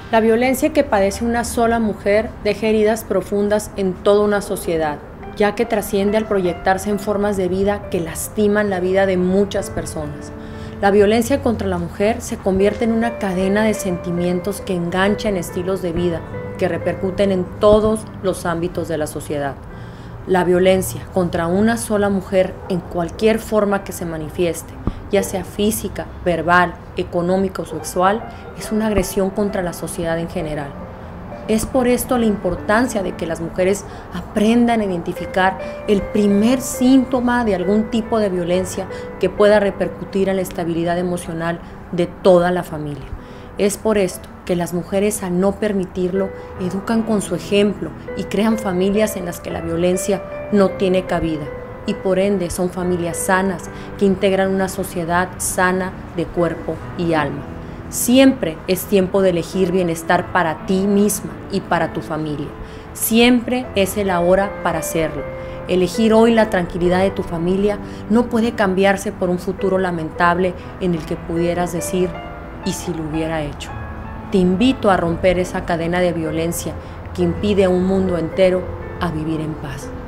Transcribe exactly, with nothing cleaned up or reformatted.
La violencia que padece una sola mujer deja heridas profundas en toda una sociedad, ya que trasciende al proyectarse en formas de vida que lastiman la vida de muchas personas. La violencia contra la mujer se convierte en una cadena de sentimientos que engancha en estilos de vida que repercuten en todos los ámbitos de la sociedad. La violencia contra una sola mujer en cualquier forma que se manifieste, ya sea física, verbal, económica o sexual, es una agresión contra la sociedad en general. Es por esto la importancia de que las mujeres aprendan a identificar el primer síntoma de algún tipo de violencia que pueda repercutir en la estabilidad emocional de toda la familia. Es por esto que las mujeres, al no permitirlo, educan con su ejemplo y crean familias en las que la violencia no tiene cabida, y por ende son familias sanas que integran una sociedad sana de cuerpo y alma. Siempre es tiempo de elegir bienestar para ti misma y para tu familia. Siempre es el ahora para hacerlo. Elegir hoy la tranquilidad de tu familia no puede cambiarse por un futuro lamentable en el que pudieras decir, ¿y si lo hubiera hecho? Te invito a romper esa cadena de violencia que impide a un mundo entero a vivir en paz.